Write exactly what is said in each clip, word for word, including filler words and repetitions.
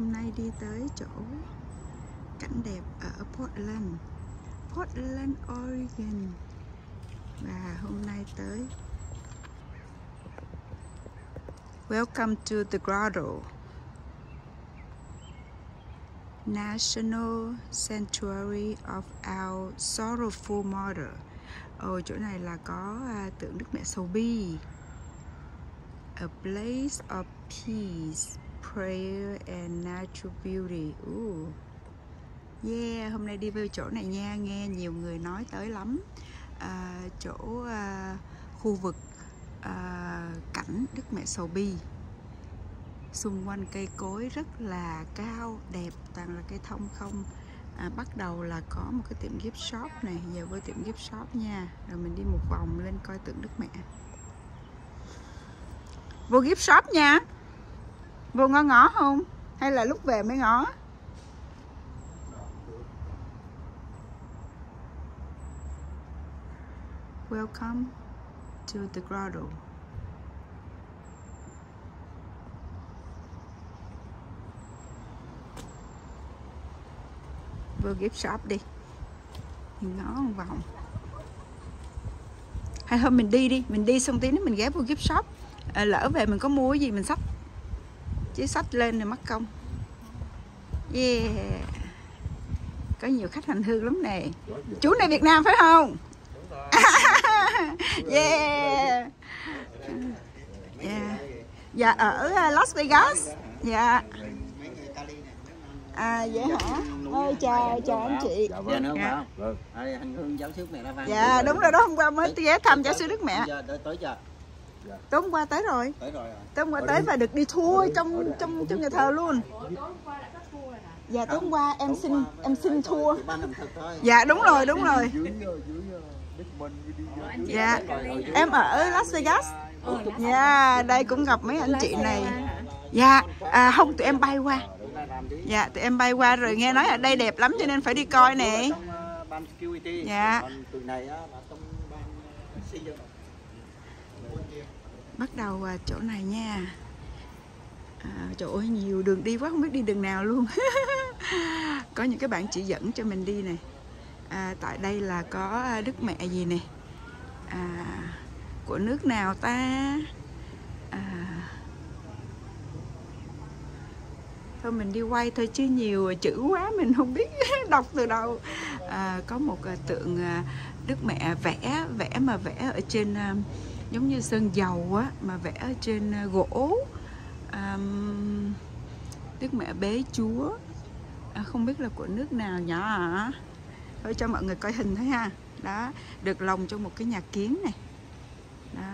Hôm nay đi tới chỗ cảnh đẹp ở Portland, Portland, Oregon. Và hôm nay tới Welcome to the Grotto, National Sanctuary of Our Sorrowful Mother. Ồ, chỗ này là có uh, tượng Đức Mẹ Sầu Bi. A place of peace, prayer and natural beauty. Ooh. Yeah, hôm nay đi vào chỗ này nha, nghe nhiều người nói tới lắm. À, chỗ à, khu vực à, cảnh Đức Mẹ Sầu Bi. Xung quanh cây cối rất là cao, đẹp, toàn là cây thông không. À, bắt đầu là có một cái tiệm gift shop này, giờ với tiệm gift shop nha. Rồi mình đi một vòng lên coi tượng Đức Mẹ. Vô gift shop nha. Vô ngó ngó không? Hay là lúc về mới ngó? Welcome to the Grotto. Vô gift shop đi. Mình ngó một vòng. Hay thôi mình đi đi, mình đi xong tí nữa mình ghé vô gift shop. À, lỡ về mình có mua cái gì mình xách, chứ xách lên rồi mất công. Yeah, có nhiều khách hành hương lắm nè. Chú này Việt Nam phải không? Yeah. Yeah. Dạ ở Las Vegas. Dạ. À vậy hả? Ôi chào chào anh chị. Dạ nữa không? Vâng. Anh Hương giáo sư Mẹ La Vang. Dạ đúng rồi đó, hôm qua mới ghé thăm giáo sư Đức Mẹ. Tới chưa? Tối hôm qua tới rồi. Tới rồi. Tối hôm qua tới và được đi tour trong trong trong nhà thờ luôn. Dạ tối hôm qua em xin em xin tour. Dạ đúng rồi, đúng rồi. Dạ em ở Las Vegas. Dạ đây cũng gặp mấy anh chị này. Dạ à, không tụi em bay qua. Dạ tụi em bay qua rồi nghe nói ở đây đẹp lắm cho nên phải đi coi nè. Dạ. Bắt đầu chỗ này nha. À, trời ơi nhiều đường đi quá không biết đi đường nào luôn. Có những cái bạn chỉ dẫn cho mình đi này. À, tại đây là có Đức Mẹ gì nè. À, của nước nào ta? À, thôi mình đi quay thôi chứ nhiều chữ quá mình không biết đọc từ đâu. À, có một tượng Đức Mẹ vẽ vẽ mà vẽ ở trên giống như sơn dầu á, mà vẽ ở trên gỗ. À, Đức Mẹ bế Chúa. À, không biết là của nước nào nhỏ à. Thôi cho mọi người coi hình thôi ha. Đó, được lồng trong một cái nhà kiến này. Đó.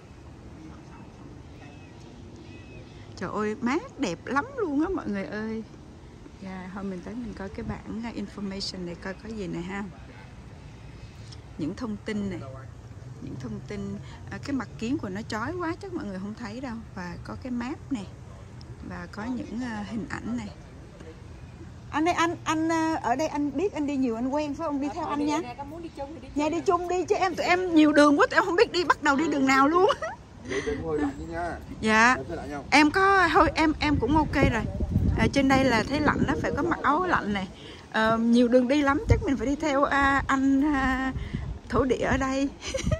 Trời ơi, mát đẹp lắm luôn á mọi người ơi. Dạ, thôi mình tới mình coi cái bảng information này coi có gì này ha. Những thông tin này. Những thông tin à, cái mặt kiến của nó chói quá chắc mọi người không thấy đâu. Và có cái map này. Và có những uh, hình ảnh này. Anh ơi, anh anh ở đây anh biết anh đi nhiều anh quen phải không? Đi theo anh nha. Nhà đi chung đi chứ em tụi em nhiều đường quá tụi em không biết đi bắt đầu đi đường nào luôn. Dạ. Em có thôi em em cũng ok rồi. À, trên đây là thấy lạnh đó phải có mặc áo lạnh này. À, nhiều đường đi lắm chắc mình phải đi theo à, anh à, thổ địa ở đây.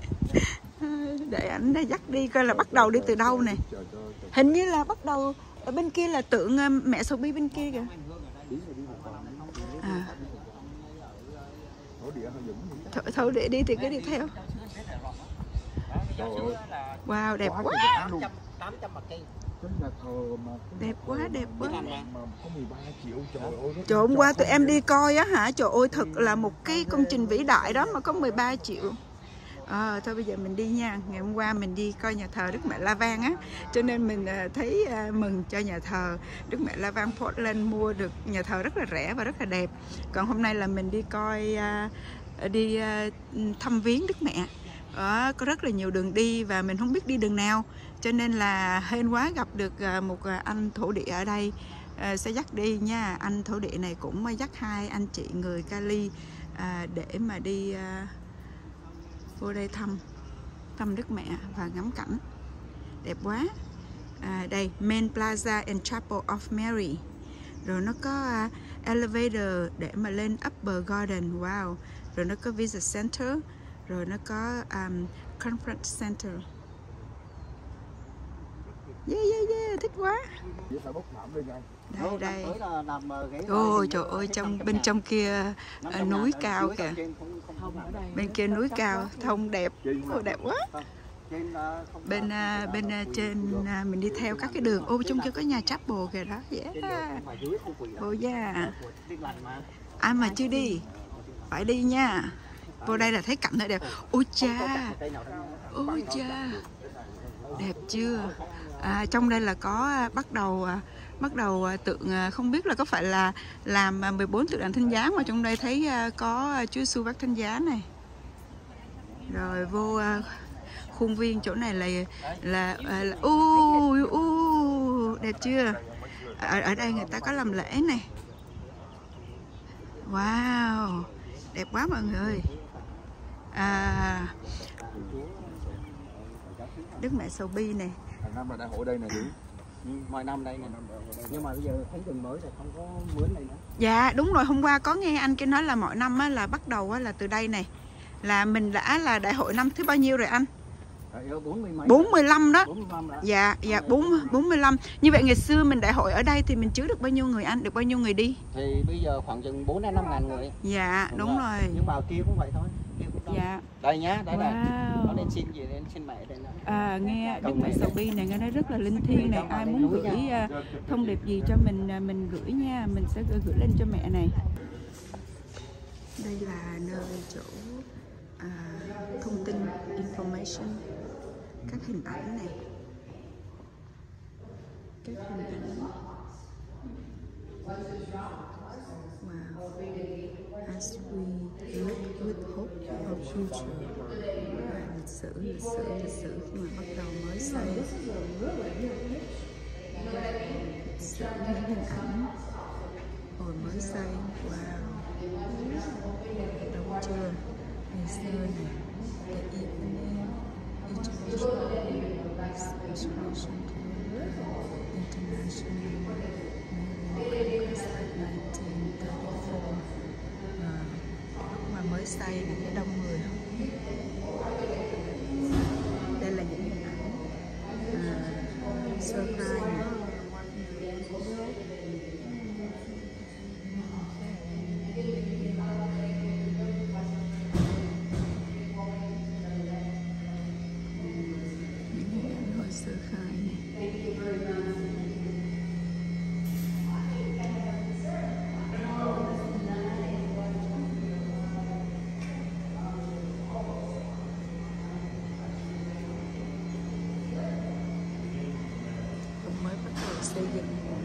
Để ảnh dắt đi coi là bắt đầu đi từ đâu nè. Hình như là bắt đầu ở bên kia là tượng Mẹ Sầu Bi bên kia kìa. À. Thổ, thổ địa đi thì cứ đi theo. Wow đẹp quá. Đẹp quá đẹp quá. Trời hôm qua tụi em đi coi á hả. Trời ơi thật là một cái công trình vĩ đại đó mà có mười ba triệu. À, thôi bây giờ mình đi nha. Ngày hôm qua mình đi coi nhà thờ Đức Mẹ La Vang á, cho nên mình thấy mừng cho nhà thờ Đức Mẹ La Vang Portland mua được nhà thờ rất là rẻ và rất là đẹp. Còn hôm nay là mình đi coi đi thăm viếng Đức Mẹ. Đó, có rất là nhiều đường đi và mình không biết đi đường nào, cho nên là hên quá gặp được một anh thổ địa ở đây sẽ dắt đi nha. Anh thổ địa này cũng dắt hai anh chị người Cali để mà đi vô đây thăm thăm Đức Mẹ và ngắm cảnh đẹp quá. À, đây Main Plaza and Chapel of Mary. Rồi nó có uh, elevator để mà lên Upper Garden. Wow. Rồi nó có Visit Center. Rồi nó có um, Conference Center. Yeah, yeah, yeah, thích quá. Đây, đây. Ôi trời ơi, trong bên trong kia uh, núi cao kìa. Bên kia núi cao, thông đẹp. Ôi, đẹp quá. Bên uh, bên uh, trên uh, mình đi theo các cái đường. Ô, trong kia có nhà chapel kìa đó. Yeah. Ô, yeah. Ai mà chưa đi, phải đi nha. Vô đây là thấy cảnh này đẹp. Ôi cha, ôi cha, đẹp chưa? À, trong đây là có uh, bắt đầu uh, bắt đầu uh, tượng uh, không biết là có phải là làm uh, mười bốn tượng đàn thánh giá, mà trong đây thấy uh, có uh, Chúa Giêsu vác thánh giá này. Rồi vô uh, khuôn viên chỗ này là là là u uh, uh, đẹp chưa? Ở ở đây người ta có làm lễ này. Wow, đẹp quá mọi người. À, Đức Mẹ Sầu Bi này. Hàng năm là đại hội đây này chị. Mọi năm đây này. Nhưng mà bây giờ thấy tuần mới rồi không có mướn này nữa. Dạ đúng rồi, hôm qua có nghe anh kia nói là mọi năm á, là bắt đầu á, là từ đây này. Là mình đã là đại hội năm thứ bao nhiêu rồi anh? bốn mươi lăm đó. bốn mươi lăm đó. Dạ, dạ bốn mươi lăm. Như vậy ngày xưa mình đại hội ở đây thì mình chứa được bao nhiêu người anh? Được bao nhiêu người đi? Thì bây giờ khoảng chừng bốn đến năm ngàn người. Dạ, đúng, đúng rồi. rồi. Nhưng mà kia cũng vậy thôi. Cũng dạ. Đây nhá, đây wow. này. Nó nên xin gì nên xin mẹ đây. À, nghe Đức Mẹ Sầu Bi này nghe nói rất là linh thiêng này. Ai muốn gửi uh, thông điệp gì cho mình uh, mình gửi nha, mình sẽ gửi, gửi lên cho mẹ này. Đây là nơi chỗ uh, thông tin information, các hình ảnh này, các hình ảnh. Wow. As we look with hope for future. Lịch sử, lịch sử, lịch sử khi mà bắt đầu mới xây. Lịch sử những hình ảnh hồi mới xây. Wow. Đúng chưa? Ngày xưa này, the evening, education, international nineteen thirty-four. À, lúc mà mới xây thì cái đông người không? Đây là những hình ảnh à, sơ khai này. Những hình ảnh hồi sơ khai này. Mới bắt đầu xây dựng.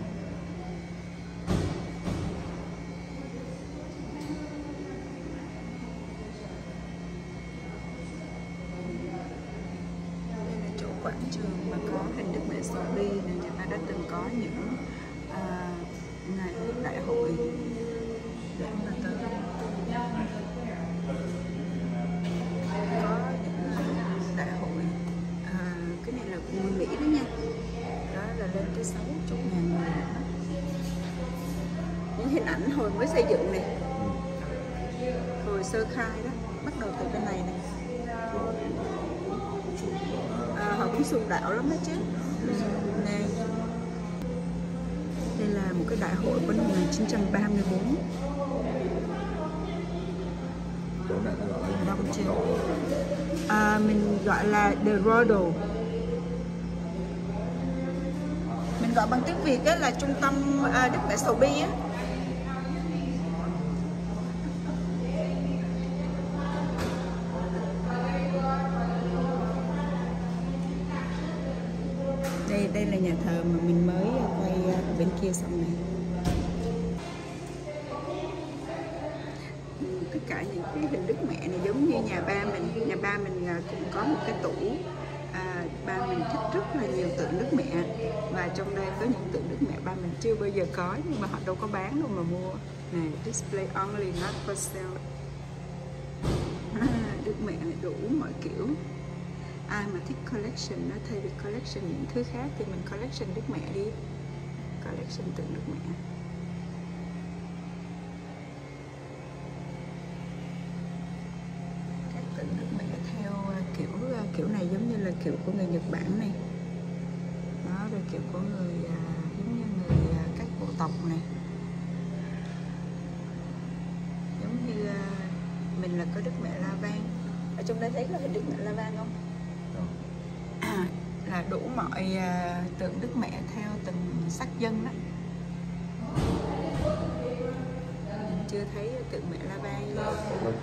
Đây là chỗ quảng trường mà có hình Đức Mẹ Sầu Bi này, người ta đã từng có những à, ngày đại hội để mà tới có những đại hội à, cái này là người Mỹ đó nha. Đó là lên tới sáu mươi ngàn người. Những hình ảnh hồi mới xây dựng này, hồi sơ khai đó, bắt đầu từ bên này này. À, họ cũng sùng đạo lắm đó chứ. Nè, đây là một cái đại hội của năm một nghìn chín trăm ba mươi bốn. Chỗ này nó gọi là Đông chưa? À, mình gọi là The Rodel. Mình gọi bằng tiếng Việt á, là trung tâm à, Đức Mẹ Sầu Bi á. Đây đây là nhà thờ mà mình mới quay bên kia xong này. Tất cả những cái hình Đức Mẹ này giống như nhà ba mình. Nhà ba mình cũng có một cái tủ. À, ba mình thích rất là nhiều tượng Đức Mẹ, và trong đây có những tượng Đức Mẹ ba mình chưa bao giờ có, nhưng mà họ đâu có bán đâu mà mua. Này, display only, not for sale. À, Đức Mẹ này đủ mọi kiểu. Ai mà thích collection nó thay vì collection những thứ khác thì mình collection Đức Mẹ đi, collection tượng Đức Mẹ. kiểu này giống như là kiểu của người Nhật Bản này. Đó, rồi kiểu của người à, giống như người à, các bộ tộc này. Giống như à, mình là có Đức Mẹ La Vang. Ở trong đây thấy là hình Đức Mẹ La Vang không? À, là đủ mọi à, tượng Đức Mẹ theo từng sắc dân đó. Mình chưa thấy tượng Mẹ La Vang đâu.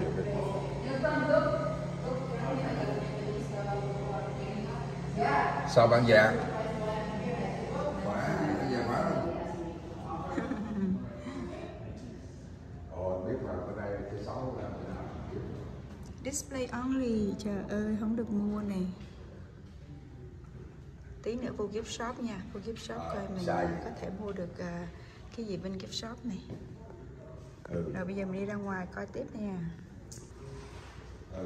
Sao bạn già? Quá, già quá rồi. Ồ, biết mà ở đây thứ sáu là Display only, trời ơi không được mua nè. Tí nữa vô gift shop nha, vô gift shop coi mình uh, có thể mua được uh, cái gì bên gift shop này. Ừ. Rồi bây giờ mình đi ra ngoài coi tiếp nha. Ừ.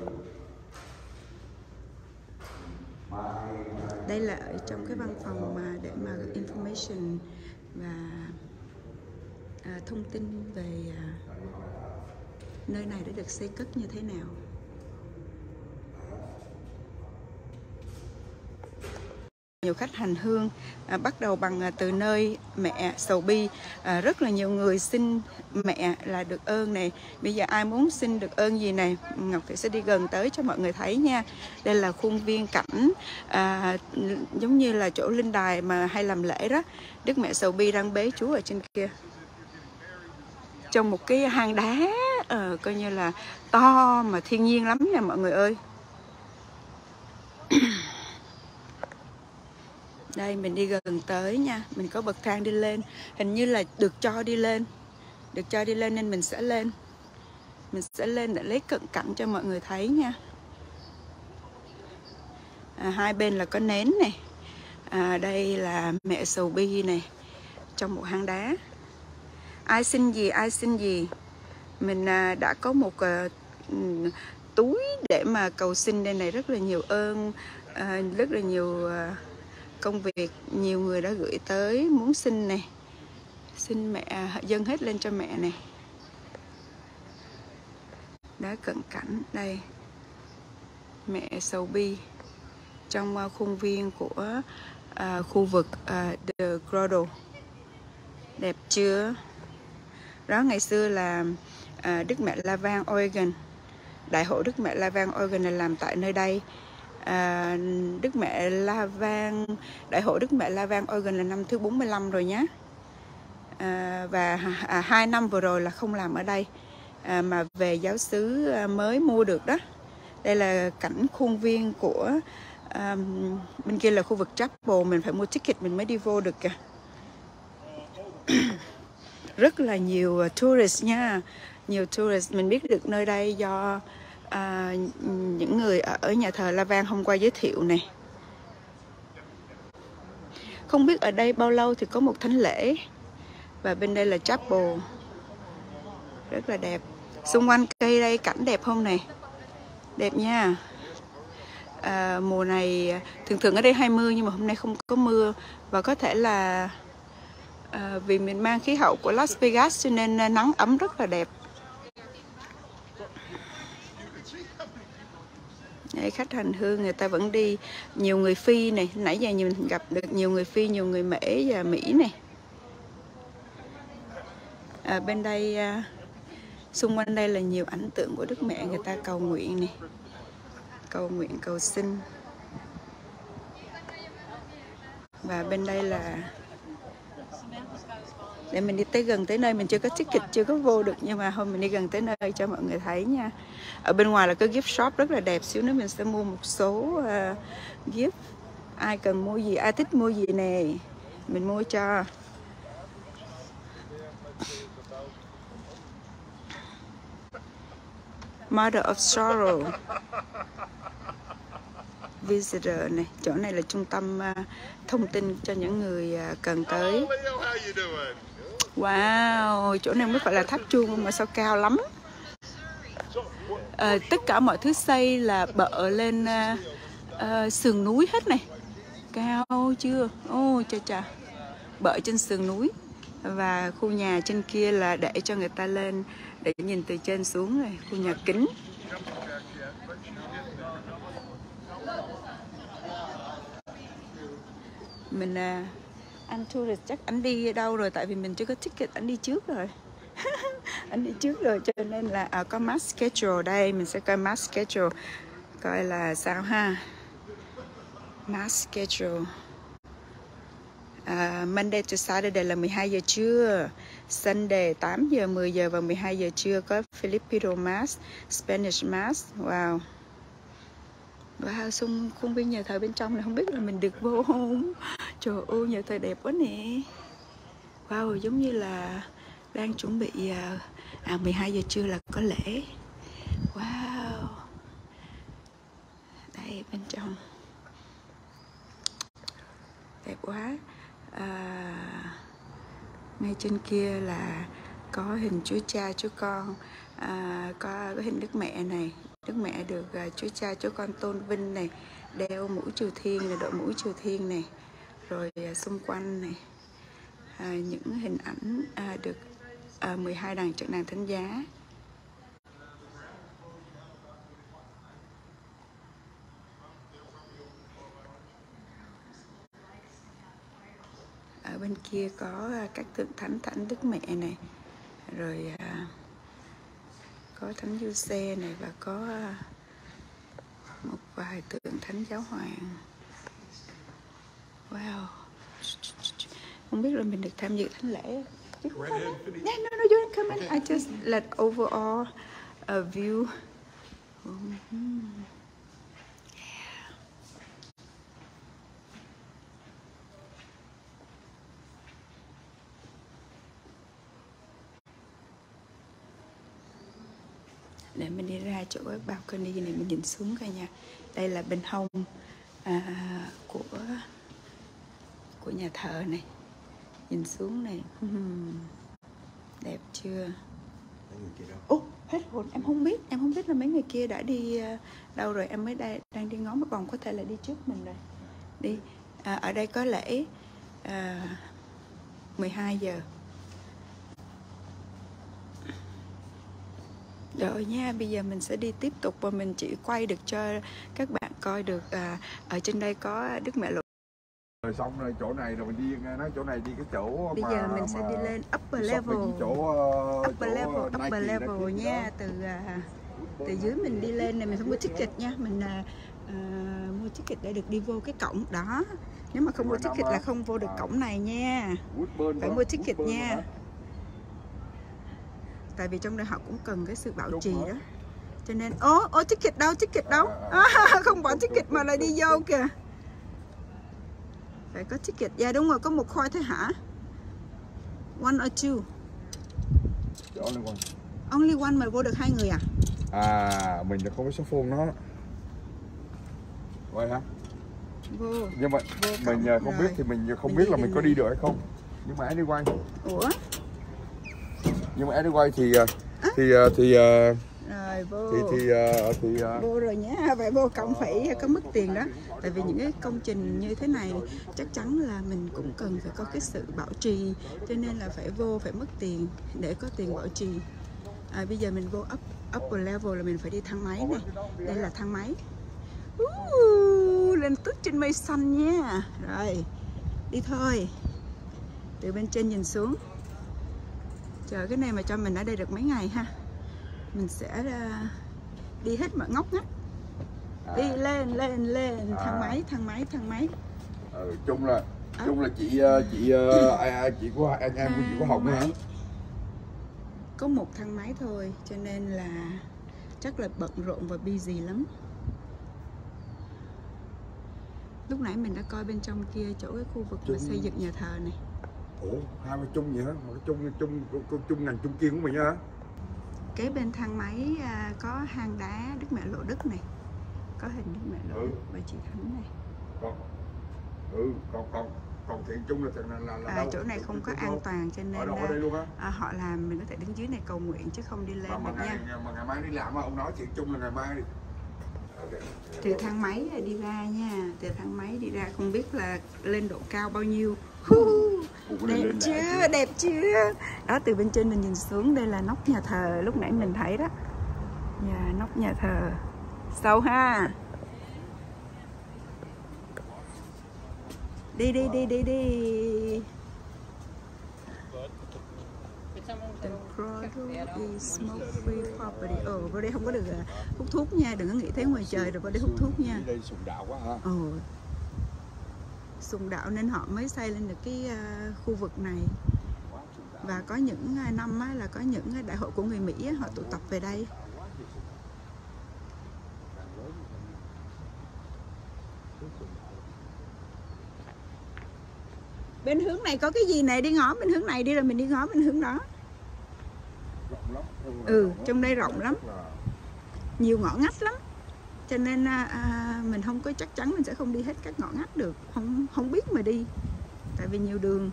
Đây là ở trong cái văn phòng mà để mà information và uh, thông tin về uh, nơi này đã được xây cất như thế nào. Nhiều khách hành hương à, bắt đầu bằng à, từ nơi mẹ Sầu Bi. À, rất là nhiều người xin mẹ là được ơn này. Bây giờ ai muốn xin được ơn gì này, Ngọc Thủy sẽ đi gần tới cho mọi người thấy nha. Đây là khuôn viên cảnh à, giống như là chỗ linh đài mà hay làm lễ đó. Đức Mẹ Sầu Bi đang bế Chúa ở trên kia, trong một cái hang đá à, coi như là to mà thiên nhiên lắm nha mọi người ơi. Đây mình đi gần tới nha, mình có bậc thang đi lên, hình như là được cho đi lên, được cho đi lên nên mình sẽ lên, mình sẽ lên để lấy cận cảnh cho mọi người thấy nha. À, hai bên là có nến này, à, đây là mẹ Sầu Bi này, trong một hang đá. Ai xin gì, ai xin gì, mình à, đã có một à, túi để mà cầu xin đây này, rất là nhiều ơn, à, rất là nhiều à, công việc nhiều người đã gửi tới muốn xin này, xin mẹ dâng hết lên cho mẹ này. Đã cận cảnh đây mẹ Sầu Bi trong uh, khuôn viên của uh, khu vực uh, The Grotto. Đẹp chưa? Đó ngày xưa là uh, Đức Mẹ La Vang Oregon, đại hội Đức Mẹ La Vang Oregon này làm tại nơi đây. À, Đức Mẹ La Vang, đại hội Đức Mẹ La Vang Oregon là năm thứ bốn mươi lăm rồi nhé. À, và à, hai năm vừa rồi là không làm ở đây, à, mà về giáo xứ mới mua được đó. Đây là cảnh khuôn viên của à, bên kia là khu vực chapel, mình phải mua ticket mình mới đi vô được kìa. Rất là nhiều tourist nha, nhiều tourist. Mình biết được nơi đây do À, những người ở nhà thờ La Vang hôm qua giới thiệu này. Không biết ở đây bao lâu thì có một thánh lễ. Và bên đây là chapel, rất là đẹp. Xung quanh cây đây cảnh đẹp không này, đẹp nha. À, mùa này thường thường ở đây hay mưa nhưng mà hôm nay không có mưa, và có thể là à, vì mình mang khí hậu của Las Vegas cho nên nắng ấm rất là đẹp. Đấy, khách hành hương người ta vẫn đi, nhiều người Phi này, nãy giờ mình gặp được nhiều người Phi, nhiều người Mễ và Mỹ này. À, bên đây à, xung quanh đây là nhiều ảnh tượng của Đức Mẹ, người ta cầu nguyện này, cầu nguyện cầu xin. Và bên đây là để mình đi tới gần tới nơi, mình chưa có ticket, chưa có vô được, nhưng mà hôm mình đi gần tới nơi cho mọi người thấy nha. Ở bên ngoài là có gift shop rất là đẹp, xíu nữa mình sẽ mua một số uh, gift. Ai cần mua gì, ai thích mua gì nè, mình mua cho. Mother of Sorrow Visitor này, chỗ này là trung tâm uh, thông tin cho những người uh, cần tới. Wow, chỗ này mới phải là tháp chuông mà sao cao lắm. À, tất cả mọi thứ xây là bợ lên uh, uh, sườn núi hết này. Cao chưa? Ô oh, chà chà, bợ trên sườn núi. Và khu nhà trên kia là để cho người ta lên để nhìn từ trên xuống này, khu nhà kính. Mình à, anh tourist chắc anh đi đâu rồi, tại vì mình chưa có ticket, anh đi trước rồi. Anh đi trước rồi cho nên là à, có mass schedule đây, mình sẽ coi mass schedule coi là sao ha. Mass schedule à, Monday to Saturday là mười hai giờ trưa, Sunday tám giờ, mười giờ và mười hai giờ trưa có Filipino mass, Spanish mass. Wow. Wow, xung khuôn viên nhà thờ bên trong này không biết là mình được vô không. Trời ơi, nhà thờ đẹp quá nè. Wow, giống như là đang chuẩn bị à, à mười hai giờ trưa là có lễ. Wow. Đây bên trong đẹp quá. À, ngay trên kia là có hình Chúa Cha, Chúa Con, à, có, có hình Đức Mẹ này. Đức Mẹ được uh, Chúa Cha, Chúa Con tôn vinh này, đeo mũ triều thiên này, đội mũ triều thiên này, rồi uh, xung quanh này uh, những hình ảnh uh, được uh, mười hai đàn trận đàn thánh giá. Ở bên kia có uh, các tượng thánh, thánh Đức Mẹ này, rồi uh, có thánh Giuse này, và có một vài tượng thánh giáo hoàng. Wow. Không biết là mình được tham dự thánh lễ. Yeah, no, no, you didn't come in. I just let overall a view. Mm-hmm. Để mình đi ra chỗ balcony này, mình nhìn xuống coi nha. Đây là bên hông à, của của nhà thờ này. Nhìn xuống này. uhm. Đẹp chưa? Ồ, oh, hết hồn, em không biết. Em không biết là mấy người kia đã đi uh, đâu rồi. Em mới đây, đang đi ngó một vòng, có thể là đi trước mình rồi. Đi à, ở đây có lễ à, mười hai giờ. Rồi nha, bây giờ mình sẽ đi tiếp tục và mình chỉ quay được cho các bạn coi được à, ở trên đây có Đức Mẹ Lộ. Rồi xong rồi chỗ này rồi mình đi nói chỗ này đi cái chỗ bây mà, giờ mình mà sẽ đi lên upper level. chỗ uh, upper chỗ level, upper Nike, level Nike nha, từ à, từ dưới mình đi lên này, mình không mua ticket nha, mình à, à, mua ticket để được đi vô cái cổng đó. Nếu mà không mua ticket là không vô được cổng này nha. Phải mua ticket nha. Tại vì trong đây họ cũng cần cái sự bảo trì đó. Cho nên, ô, ô ticket đâu, ticket đâu à, không bỏ ticket mà lại đi vô kìa. Phải có ticket, dạ đúng rồi, có một khóa thôi hả? One or two? Only one. Only one mà vô được hai người à? À, mình là không có số phone nó. Vậy hả? Vô. Nhưng mà vô mình không rồi. Biết thì mình không mình biết là mình có đi được hay không. Nhưng mà anyway. Ủa? Nhưng mà anyway thì à? thì thì uh, rồi vô thì thì uh, thì uh, vô rồi nhá, phải vô cổng phải có mất tiền đó. Tại vì những cái công trình như thế này chắc chắn là mình cũng cần phải có cái sự bảo trì, cho nên là phải vô, phải mất tiền để có tiền bảo trì. À, bây giờ mình vô up, upper level là mình phải đi thang máy này. Đây là thang máy. uh, lên tức trên mây xanh nha. Rồi đi thôi, từ bên trên nhìn xuống. Chờ cái này mà cho mình ở đây được mấy ngày ha. Mình sẽ uh, đi hết mọi ngóc ngách. À. Đi lên lên lên thang à. máy thang máy thang máy. Ừ, chung là à. chung là chị chị uh, chị của anh em của chị có Hồng hả? Có một thang máy thôi, cho nên là chắc là bận rộn và busy lắm. Lúc nãy mình đã coi bên trong kia chỗ cái khu vực chung... mà xây dựng nhà thờ này. Ủa, hai bên chung vậy hả? Mà chung chung chung ngành chung kiên của mình hả? Kế bên thang máy à, có hang đá Đức Mẹ Lộ Đức này, có hình Đức Mẹ Lộ ừ. Đức và chị Thánh này. Còn, ừ, còn còn còn thiện chung là là, là, là à, đâu? chỗ này không có an toàn cho nên ở đây luôn á? À, họ làm mình có thể đứng dưới này cầu nguyện chứ không đi lên mà, được mà nha. Ngày, mà ngày mai đi làm mà ông nói thiện chung là ngày mai đi. Từ thang máy đi ra nha, từ thang máy đi ra không biết là lên độ cao bao nhiêu. Đẹp chưa, đẹp chưa? Đó, từ bên trên mình nhìn xuống, đây là nóc nhà thờ lúc nãy mình thấy đó. Nhà nóc nhà thờ sâu ha. Đi đi đi đi đi. The grotto is smoke free property. Ồ, vào đây không có được hút thuốc nha, đừng có nghĩ thấy ngoài trời rồi vào đây hút thuốc nha. Đây sùng đạo quá hả? Ồ, sùng đạo nên họ mới xây lên được cái uh, khu vực này. Và có những uh, năm á, là có những đại hội của người Mỹ á, họ tụ tập về đây. Bên hướng này có cái gì này, đi ngó bên hướng này đi rồi mình đi ngó bên hướng đó. Ừ, trong đây rộng lắm, nhiều ngõ ngách lắm, cho nên à, mình không có chắc chắn mình sẽ không đi hết các ngõ ngách được, không không biết mà đi, tại vì nhiều đường.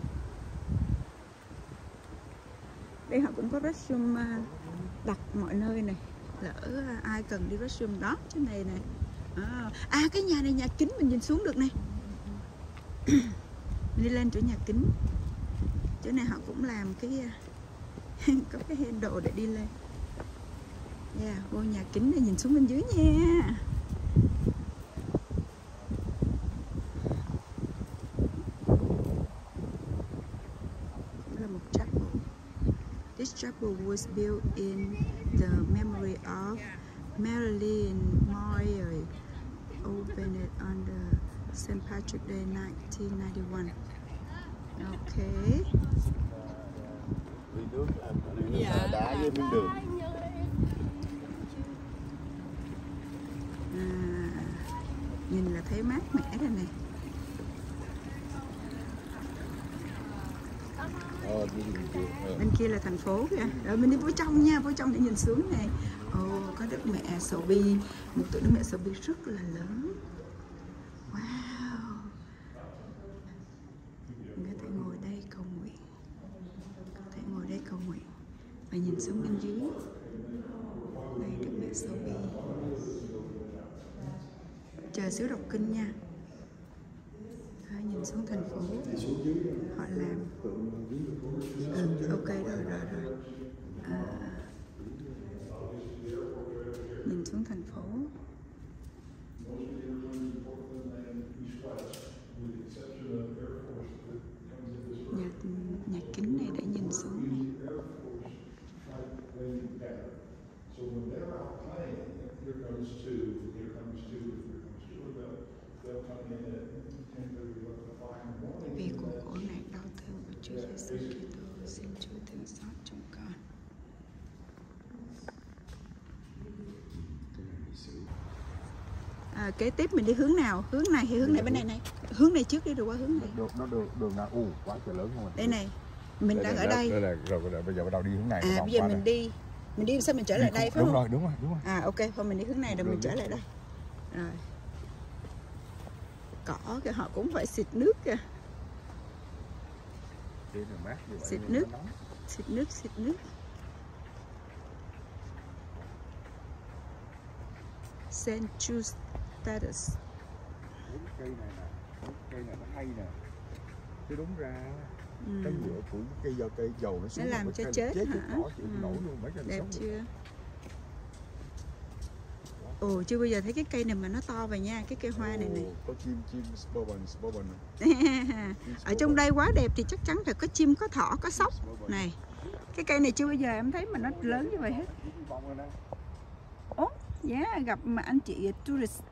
Đây họ cũng có restroom đặt mọi nơi này, lỡ ai cần đi restroom đó trên này này. À, à cái nhà này nhà kính mình nhìn xuống được này. Mình đi lên chỗ nhà kính, chỗ này họ cũng làm cái có cái handle để đi lên. Yeah, vô nhà kính để nhìn xuống bên dưới nha. Đây là một chapel. This chapel was built in the memory of Marilyn Monroe. Opened on the Saint Patrick's Day nineteen ninety-one. Okay. Đi nước, đi nước dạ. Đá với miếng đường. À, nhìn là thấy mát mẻ đây này. Ờ, bên kia là thành phố kìa. Rồi mình đi vô trong nha, vô trong để nhìn xuống này. Ồ, oh, có Đức Mẹ Sầu Bi, một tượng Đức Mẹ Sầu Bi rất là lớn. Wow. Mình có thể ngồi đây cầu nguyện, có thể ngồi đây cầu nguyện và nhìn xuống bên dưới. Đây Đức Mẹ Sầu Bi. Chờ xíu đọc kinh nha. Thôi, nhìn xuống thành phố họ làm. Ừ, ok rồi rồi rồi. À, nhìn xuống thành phố. Nhà nhà kính này để nhìn xuống này. Vì cuộc khổ nạn đau thương của Chúa Giêsu Kitô, xin Chúa thương xót chúng con. À, kế tiếp mình đi hướng nào? Hướng này hay hướng này? Bên này này. Hướng này trước đi rồi qua hướng này. Được, nó đường đường nào u quá trời lớn không? Đây này. Mình đây đang ở đây. Đây là rồi bây giờ bắt đầu đi hướng này. À bây giờ mình này. đi. Mình đi sao mình trở lại đây phải đúng không? Rồi, đúng rồi, đúng rồi. À ok, thôi mình đi hướng này rồi mình trở lại đây. Rồi. Cỏ kìa, họ cũng phải xịt nước kìa. Xịt nước. Xịt nước, xịt nước. Saint Jude Status. Cây này nè, cây này nó hay nè. Chứ đúng ra ừ. cái nhựa của cây dầu cây dầu nó xuống nó làm cho chết, chết hả? Cỏ, ừ. Nổi luôn, mấy cái đẹp chưa? Ồ, chưa bao giờ thấy cái cây này mà nó to vậy nha, cái cây hoa này này. Có chim chim bobon bobon. Ở trong đây quá đẹp thì chắc chắn phải có chim, có thỏ, có sóc này. Cái cây này chưa bao giờ em thấy mà nó lớn như vậy hết. Ố, dạ yeah, gặp mà anh chị tourist.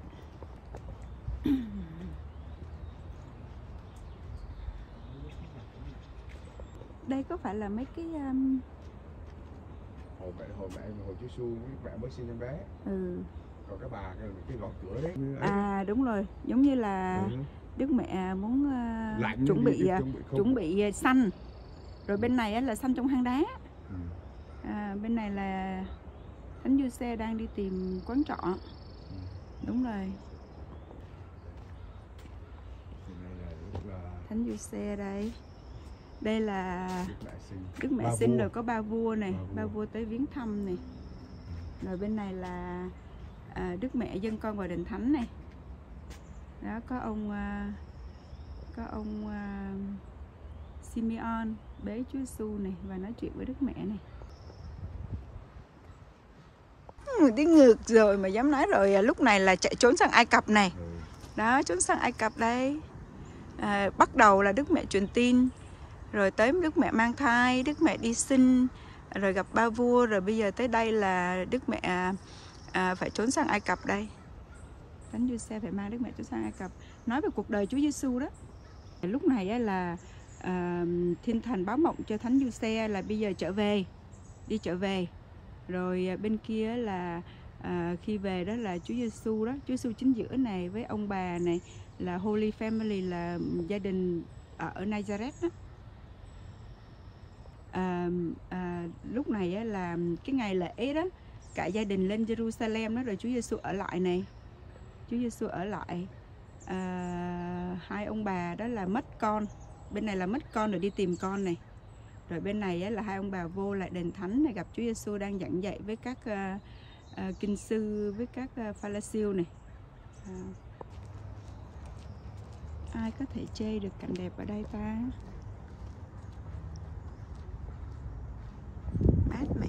Đây có phải là mấy cái um... hồi mẹ hồi mẹ hồi chú Xuân mẹ mới sinh em bé. Ừ. Còn cái bà cái, cái gọt cửa đấy. À đúng rồi, giống như là ừ. Đức Mẹ muốn uh, chuẩn bị đi, chuẩn bị, chuẩn bị xanh. Rồi bên này là xanh trong hang đá. Ừ. À, bên này là Thánh Giuse đang đi tìm quán trọ. Ừ. Đúng rồi. Thánh Giuse đây. Đây là Đức Mẹ Sinh rồi có ba vua này, ba vua, ba vua tới viếng thăm này. Rồi bên này là à, Đức Mẹ dân con vào đền thánh này. Đó có ông uh, có ông uh, Simeon bế Chúa Giêsu này và nói chuyện với Đức Mẹ này. Ừ, đi ngược rồi mà dám nói rồi, lúc này là chạy trốn sang Ai Cập này. Đó, trốn sang Ai Cập đây. À, bắt đầu là Đức Mẹ truyền tin, rồi tới Đức Mẹ mang thai, Đức Mẹ đi sinh, rồi gặp ba vua, rồi bây giờ tới đây là Đức Mẹ à, phải trốn sang Ai Cập đây. Thánh Giuse phải mang Đức Mẹ trốn sang Ai Cập. Nói về cuộc đời Chúa Giêsu đó. Lúc này á, là à, Thiên Thần báo mộng cho Thánh Giuse là bây giờ trở về, đi trở về. Rồi bên kia là à, khi về đó là Chúa Giêsu đó, Chúa Giêsu chính giữa này với ông bà này là Holy Family, là gia đình ở Nazareth đó. À, à, lúc này á, là cái ngày lễ đó, cả gia đình lên Jerusalem đó, rồi Chúa Giêsu ở lại này, Chúa Giêsu ở lại. À, hai ông bà đó là mất con, bên này là mất con rồi đi tìm con này, rồi bên này á, là hai ông bà vô lại đền thánh này gặp Chúa Giêsu đang giảng dạy với các uh, uh, kinh sư, với các uh, Pha-la-siêu này. À, ai có thể chê được cảnh đẹp ở đây ta? Mát mẻ.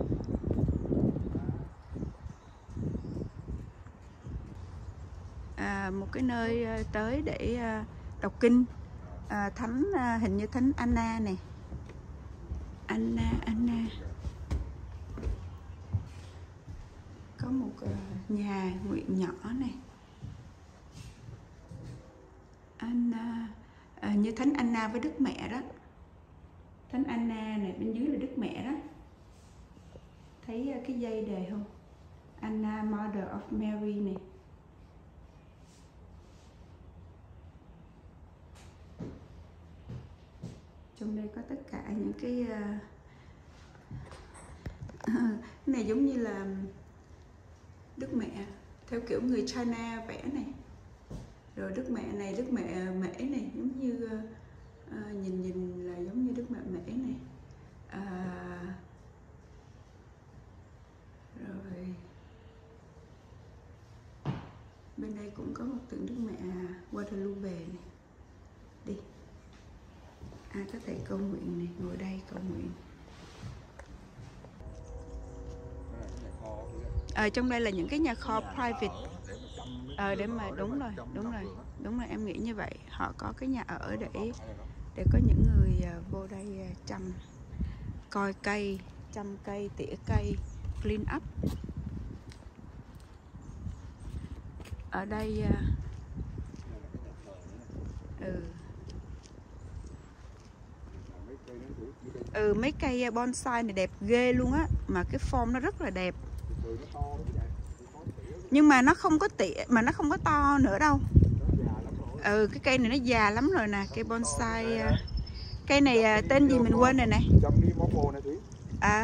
À, một cái nơi tới để đọc kinh. À, thánh hình như thánh Anna này, Anna Anna có một nhà nguyện nhỏ này, Anna à, như thánh Anna với Đức Mẹ đó. Thánh Anna này, bên dưới là Đức Mẹ đó. Thấy cái dây đề không? Anna Mother of Mary này. Trong đây có tất cả những cái uh, cái này giống như là Đức Mẹ theo kiểu người China vẽ này. Rồi Đức Mẹ này, Đức Mẹ Mễ này, giống như uh, nhìn nhìn là giống như Đức Mẹ Mễ này. Uh, rồi bên đây cũng có một tượng Đức Mẹ Guadalupe này. Đi. Ai có thể cầu nguyện này, ngồi đây cầu nguyện. Ở trong đây là những cái nhà kho private. Ờ để mà đúng rồi, đúng rồi, đúng rồi, em nghĩ như vậy. Họ có cái nhà ở để để có những người vô đây chăm, coi cây, chăm cây, tỉa cây, clean up. Ở đây ừ. Ừ, mấy cây bonsai này đẹp ghê luôn á, mà cái form nó rất là đẹp. Nhưng mà nó không có tỉa, mà nó không có to nữa đâu. Ừ, cái cây này nó già lắm rồi nè, cây bonsai. Cây này tên gì mình quên rồi nè. À.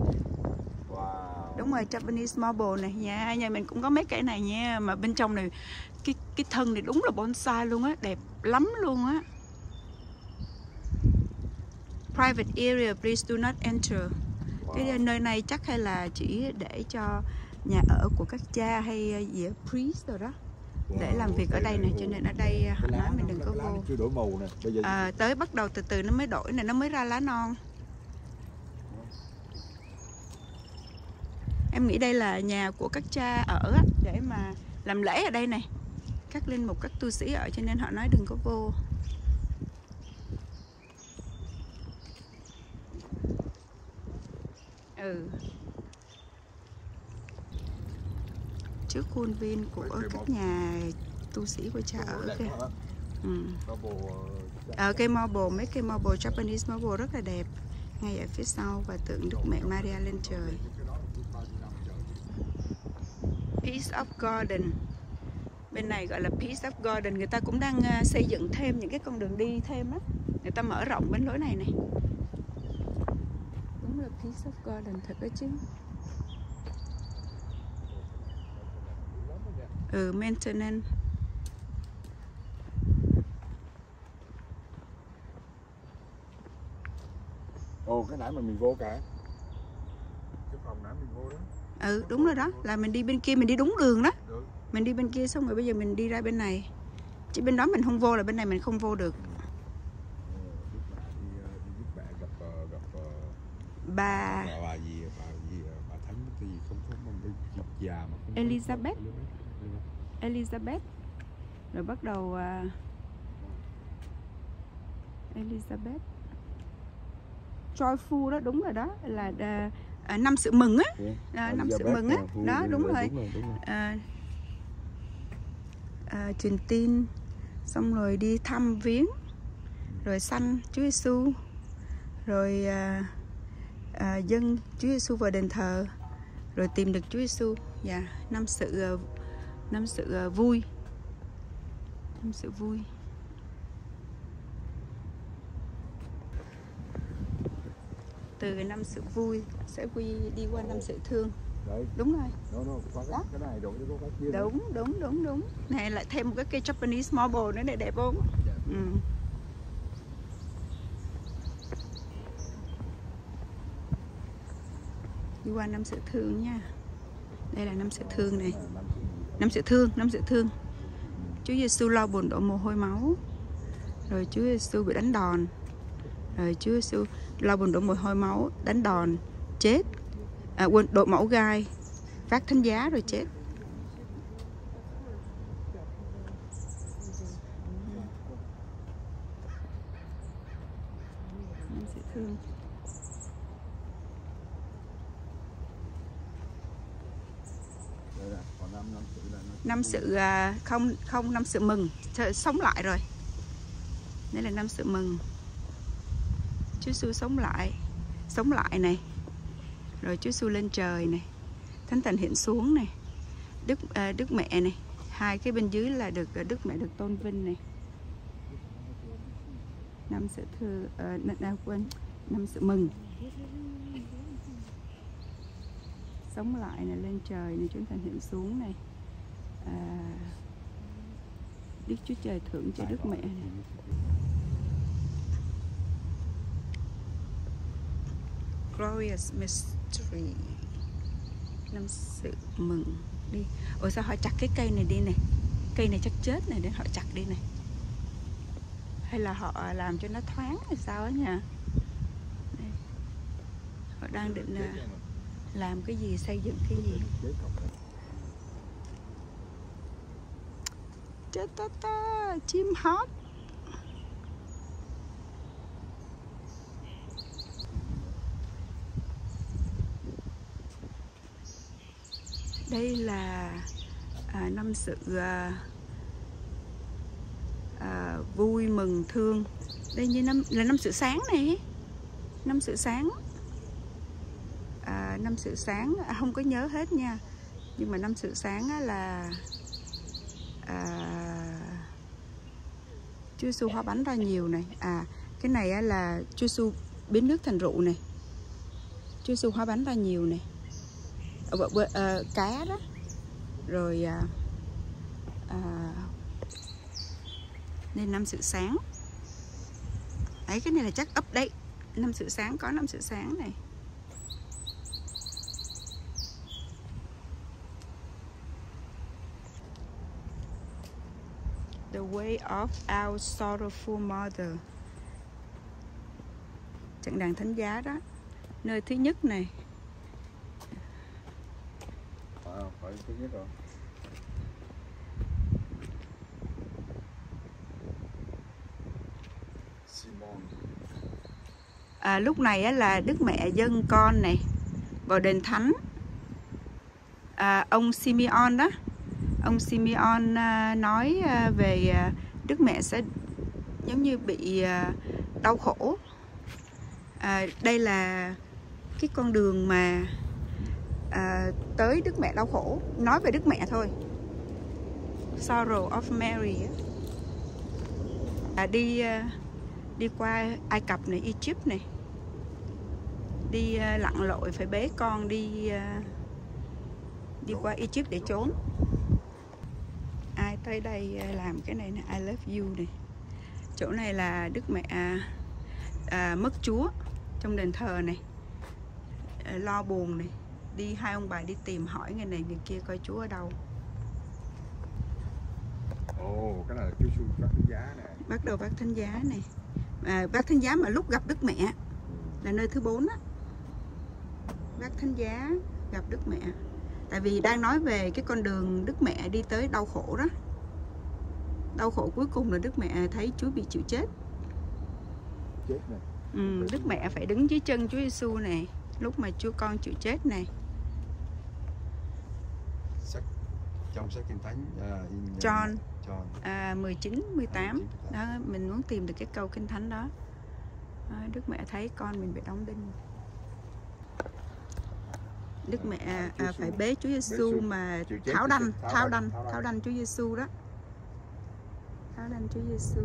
Đúng rồi, Japanese marble này nha. Nhà mình cũng có mấy cây này nha, mà bên trong này cái cái thân này đúng là bonsai luôn á, đẹp lắm luôn á. Private area, please do not enter. Wow. Cái nơi này chắc hay là chỉ để cho nhà ở của các cha hay gì priest rồi đó, wow, để làm việc ở đây này, cho nên ở đây họ nói mình đừng có vô. Chưa đổi màu nè. Bây giờ à, tới bắt đầu từ từ nó mới đổi này, nó mới ra lá non. Em nghĩ đây là nhà của các cha ở để mà làm lễ ở đây này, các linh mục, các tu sĩ ở, cho nên họ nói đừng có vô. Ừ. Trước khuôn viên của các nhà tu sĩ của cha ở kìa. Ừ. Ở cây marble, mấy cây marble, Japanese marble rất là đẹp. Ngay ở phía sau và tượng Đức Mẹ Maria lên trời. Peace of Garden. Bên này gọi là Peace of Garden. Người ta cũng đang xây dựng thêm những cái con đường đi thêm á. Người ta mở rộng bên lối này này. Đúng là Peace of Garden thật đó chứ. Ừ, maintenance. Ồ, cái nãy mà mình vô cả. Cái phòng nãy mình vô đó. Ừ, đúng rồi đó, là mình đi bên kia, mình đi đúng đường đó. Được. Mình đi bên kia xong rồi bây giờ mình đi ra bên này. Chứ bên đó mình không vô, là bên này mình không vô được. Bà bà gì bà gì bà thánh cái gì không không không già mà không Elizabeth. Elizabeth. Rồi bắt đầu uh, Elizabeth Joyful đó, đúng rồi đó, là à, à, năm sự mừng á, à, năm sự mừng á, đó đúng rồi, đúng rồi, đúng rồi. À, à, truyền tin xong rồi đi thăm viếng, rồi sanh Chúa Giêsu, rồi à, à, dâng Chúa Giêsu vào đền thờ, rồi tìm được Chúa Giêsu. Dạ, năm sự năm sự vui, năm sự vui. Từ năm sự vui sẽ quy đi qua năm sự thương. Đấy. Đúng rồi. Đó, đó, có cái, cái này rồi có cái kia. Đúng, nữa. đúng, đúng, đúng. Này lại thêm một cái cây Japanese marble nữa để đẹp không? Dạ. Ừ. Đi qua năm sự thương nha. Đây là năm sự thương này. Năm sự thương, năm sự thương. Chúa Giêsu lo buồn đổ mồ hôi máu. Rồi Chúa Giêsu bị đánh đòn. Rồi Chúa Giêsu lo buồn đổ mồ hôi máu, đánh đòn, chết. À, quên, đổ mẫu gai, vác thánh giá rồi chết. Năm sự thương. Năm sự à, không không năm sự mừng, sống lại rồi. Đây là năm sự mừng. Chúa Giêsu sống lại, sống lại này. Rồi Chúa Giêsu lên trời này, Thánh Thần hiện xuống này, Đức à, Đức Mẹ này, hai cái bên dưới là được Đức Mẹ được tôn vinh này. Năm sự thư, à, quên, năm sự mừng. Sống lại này, lên trời này, Thánh Thần hiện xuống này. À, Đức Chúa Trời thưởng cho Đức Mẹ này. Glorious Mystery, năm sự mừng. Đi. Ủa sao họ chặt cái cây này đi này? Cây này chắc chết này, để họ chặt đi này. Hay là họ làm cho nó thoáng hay sao á nha. Đây. Họ đang định làm cái gì, xây dựng cái gì. Chết ta ta, chim hót. Đây là à, năm sự à, à, vui mừng thương. Đây như năm là năm sự sáng này, năm sự sáng. À, năm sự sáng à, không có nhớ hết nha, nhưng mà năm sự sáng á, là à, Chúa Giêsu hóa bánh ra nhiều này. À cái này á, là Chúa Giêsu biến nước thành rượu này. Chúa Giêsu hóa bánh ra nhiều này. À, à, cá đó. Rồi à, à, nên năm sự sáng. Đấy, cái này là chắc update. Năm sự sáng, có năm sự sáng này. The way of our sorrowful mother. Trận đàn thánh giá đó. Nơi thứ nhất này. À, phải thứ nhất rồi. Simon. À, lúc này á, là Đức Mẹ dâng con này vào đền thánh. À, ông Simeon đó, ông Simeon à, nói à, về à, Đức Mẹ sẽ giống như bị à, đau khổ. À, đây là cái con đường mà à, tới Đức Mẹ đau khổ, nói về Đức Mẹ thôi. Sorrow of Mary. À, đi à, đi qua Ai Cập này, Egypt này, đi à, lặn lội phải bế con đi à, đi qua Egypt để trốn. Ai tới đây làm cái này nè, I love you này. Chỗ này là Đức Mẹ à, mất Chúa trong đền thờ này, à, lo buồn này, đi hai ông bà đi tìm hỏi người này người kia coi Chúa ở đâu. Ồ, oh, cái này là Chúa Giêsu vác thánh giá này. Bắt đầu vác thánh giá này. À, vác thánh giá mà lúc gặp Đức Mẹ là nơi thứ bốn á. Vác thánh giá gặp Đức Mẹ. Tại vì đang nói về cái con đường Đức Mẹ đi tới đau khổ đó. Đau khổ cuối cùng là Đức Mẹ thấy Chúa bị chịu chết. chết này. Ừ, Đức Mẹ phải đứng dưới chân Chúa Giêsu này lúc mà Chúa Con chịu chết này. Sách trong sách Kinh Thánh uh, in, uh, John, John. À, mười chín, mười tám. Đó, mình muốn tìm được cái câu Kinh Thánh đó. À, Đức Mẹ thấy con mình bị đóng đinh. Đức Mẹ à, phải bế Chúa Giêsu mà tháo đanh, tháo đanh, tháo đanh Chúa Giêsu đó. Tháo đanh Chúa Giêsu.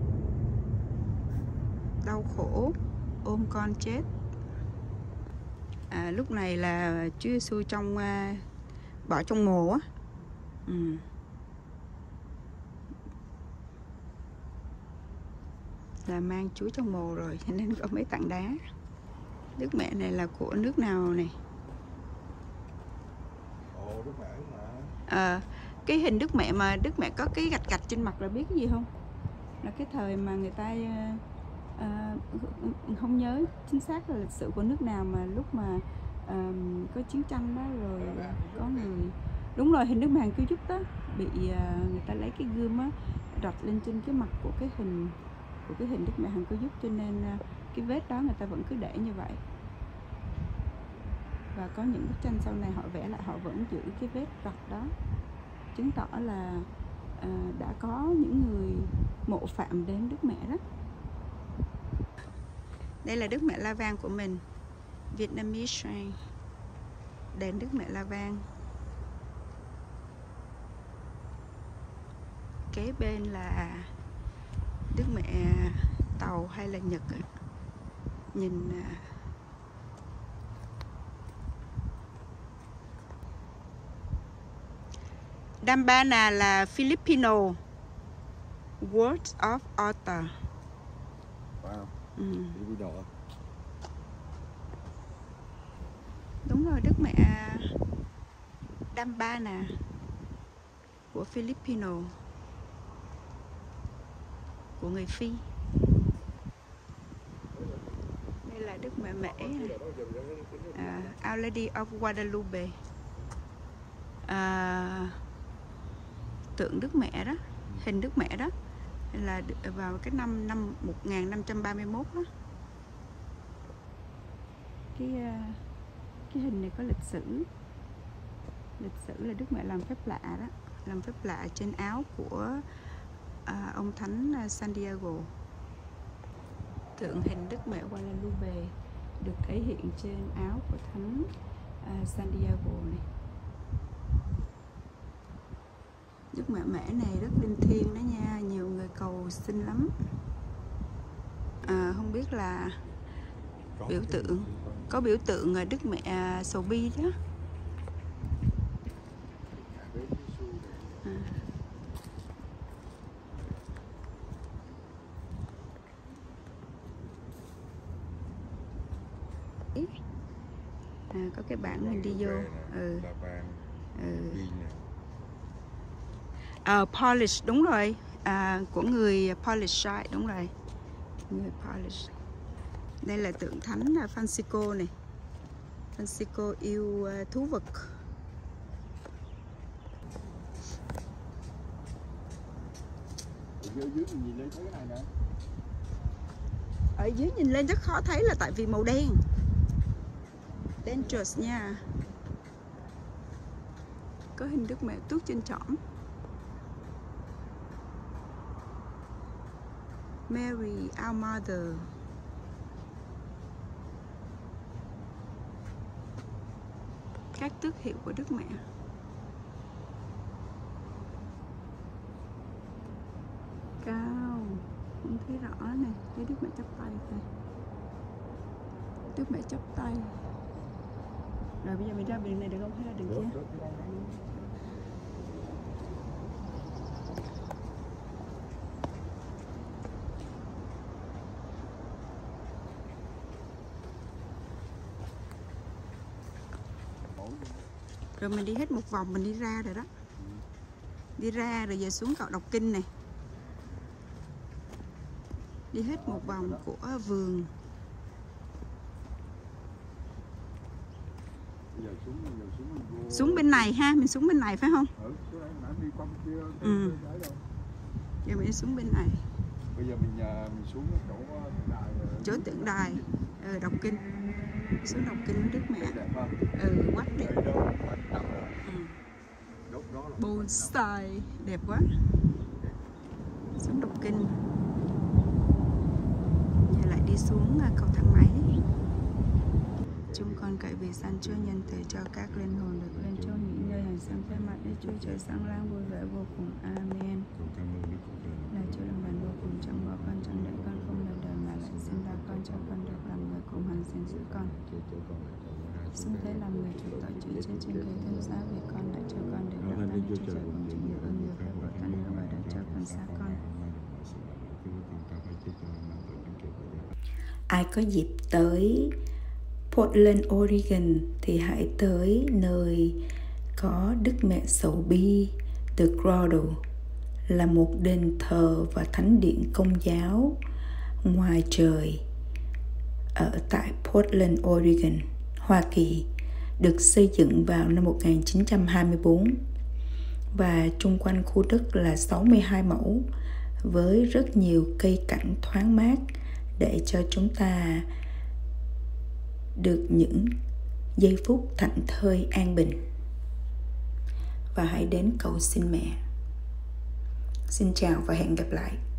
Đau khổ ôm con chết. À, lúc này là Chúa Giêsu trong uh, bỏ trong mồ á. Ừ. Là mang Chúa trong mồ rồi cho nên có mấy tảng đá. Đức Mẹ này là của nước nào này? Ồ, Đức Mẹ mà. À, cái hình Đức Mẹ mà Đức Mẹ có cái gạch gạch trên mặt là biết cái gì không? Là cái thời mà người ta uh, không nhớ chính xác là lịch sử của nước nào mà lúc mà uh, có chiến tranh đó rồi có người, đúng rồi, hình Đức Mẹ Hằng Cứu Giúp đó bị uh, người ta lấy cái gươm á rạch lên trên cái mặt của cái hình của cái hình Đức Mẹ Hằng Cứu Giúp, cho nên uh, cái vết đó người ta vẫn cứ để như vậy. Và có những bức tranh sau này họ vẽ lại, họ vẫn giữ cái vết rạch đó, chứng tỏ là uh, đã có những người mộ phạm đến Đức Mẹ đó. Đây là Đức Mẹ La Vang của mình, Vietnamese shrine, đền Đức Mẹ La Vang. Kế bên là Đức Mẹ Tàu hay là Nhật. Nhìn uh, Dambana là Filipino word of author. Wow. Ừ. Filipino. Đúng rồi, Đức Mẹ Dambana của Filipino, của người Phi. Đây là Đức Mẹ Mễ, à, Our Lady of Guadalupe. À, tượng Đức Mẹ đó, hình Đức Mẹ đó là vào cái năm năm một nghìn năm trăm ba mươi mốt đó. Cái cái hình này có lịch sử. Lịch sử là Đức Mẹ làm phép lạ đó, làm phép lạ trên áo của à, ông Thánh San Diego. Tượng hình Đức Mẹ Guadalupe được thể hiện trên áo của Thánh à, San Diego này. Đức Mẹ Mễ này rất linh thiêng đó nha, nhiều người cầu xin lắm. À, không biết là biểu tượng, có biểu tượng Đức Mẹ Sầu Bi đó. À. À, có cái bảng mình đi vô. Ừ. Ừ. Uh, Polish, đúng rồi, à, của người Polish side, đúng rồi, người Polish. Đây là tượng Thánh Francisco này. Francisco yêu uh, thú vật. Ở dưới mình nhìn lên thấy cái này nè. Ở dưới nhìn lên rất khó thấy là tại vì màu đen. Dangerous nha. Có hình Đức Mẹ Tuốt trên trỏm. Mary, our mother. Các tước hiệu của Đức Mẹ. Cao, không thấy rõ này, thấy Đức Mẹ chắp tay thôi. Đức Mẹ chắp tay. Rồi bây giờ mình ra đường này được không, hay là đường kia? Rồi mình đi hết một vòng, mình đi ra rồi đó. Đi ra rồi về xuống cầu đọc kinh này. Đi hết một vòng của vườn. Xuống bên này ha, mình xuống bên này phải không? Ừ. Giờ mình đi xuống bên này. Bây giờ mình mình xuống chỗ đại chỗ tượng đài, ừ, đọc kinh, xuống đọc kinh với Đức Mẹ. Ừ, quá đẹp. Ừ. Bonsai đẹp quá. Xuống đọc kinh. Giờ lại đi xuống cầu thang máy. Chúng con cậy vì san Chúa nhân từ cho các linh hồn được lên chỗ nghỉ ngơi hành sang phép mặt Đức Chúa Trời sáng láng vui vẻ vô cùng. Amen. Là Chúa làm đàn vô cùng chẳng bỏ con, chẳng để con không đời đời mà lại sinh ra con cho con được làm người cùng hành xin giữ con. Xuống thế làm người chủ tội chịu chết trên cây thánh giá vì con đã cho con được đắc thánh Đức Chúa Trời cùng chịu nhiều ơn nhiều phép của Thánh Hiếu và đã cho con xa con. Ai có dịp tới Portland, Oregon thì hãy tới nơi có Đức Mẹ Sầu Bi The Grotto, là một đền thờ và thánh điện Công giáo ngoài trời ở tại Portland, Oregon, Hoa Kỳ, được xây dựng vào năm một nghìn chín trăm hai mươi tư và chung quanh khu đất là sáu mươi hai mẫu với rất nhiều cây cảnh thoáng mát để cho chúng ta được những giây phút thảnh thơi an bình. Và hãy đến cầu xin mẹ. Xin chào và hẹn gặp lại.